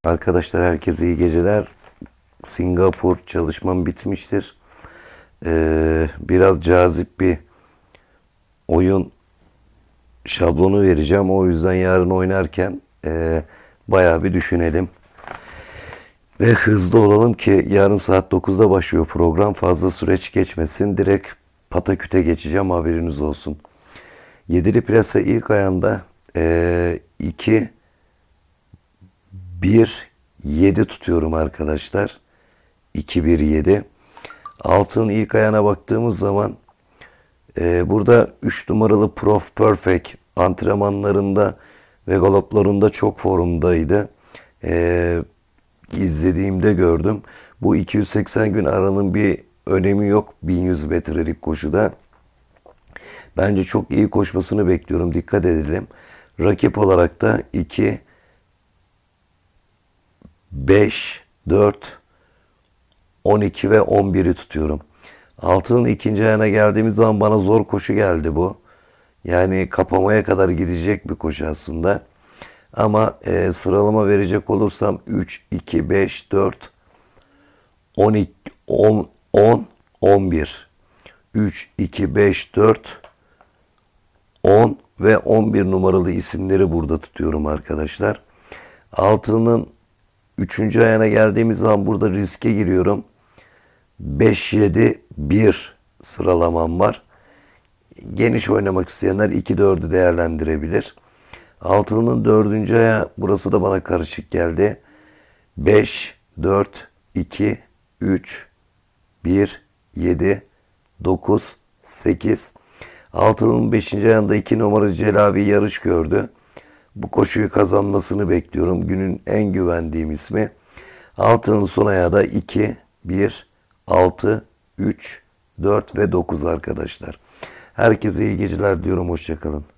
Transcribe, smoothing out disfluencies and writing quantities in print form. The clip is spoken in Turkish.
Arkadaşlar herkese iyi geceler. Singapur çalışmam bitmiştir. Biraz cazip bir oyun şablonu vereceğim. O yüzden yarın oynarken bayağı bir düşünelim. Ve hızlı olalım ki yarın saat 9'da başlıyor program. Fazla süreç geçmesin. Direkt pataküte geçeceğim, haberiniz olsun. Yedili plasa ilk ayağında 2 1 7 tutuyorum arkadaşlar. 2 1 7. Altının ilk ayağına baktığımız zaman burada 3 numaralı Prof Perfect antrenmanlarında ve galoplarında çok formdaydı. İzlediğimde gördüm. Bu 280 gün aranın bir önemi yok 1100 metrelik koşuda. Bence çok iyi koşmasını bekliyorum. Dikkat edelim. Rakip olarak da 2 5 4 12 ve 11'i tutuyorum. Altının ikinci ayağına geldiğimiz zaman bana zor koşu geldi bu. Yani kapamaya kadar gidecek bir koşu aslında. Ama sıralama verecek olursam 3, 2, 5, 4, 12, 10, 10, 11. 3, 2, 5, 4, 10 ve 11 numaralı isimleri burada tutuyorum arkadaşlar. Altının 3. ayağına geldiğimiz zaman burada riske giriyorum. 5, 7, 1 sıralamam var. Geniş oynamak isteyenler 2-4'ü değerlendirebilir. Altının 4. ayağı, burası da bana karışık geldi. 5, 4, 2, 3, 1, 7, 9, 8. Altının 5. ayağında 2 numara Celavi yarış gördü. Bu koşuyu kazanmasını bekliyorum. Günün en güvendiğim ismi. Altının son ayağı da 2, 1, 6, 3, 4 ve 9 arkadaşlar. Herkese iyi geceler diyorum. Hoşça kalın.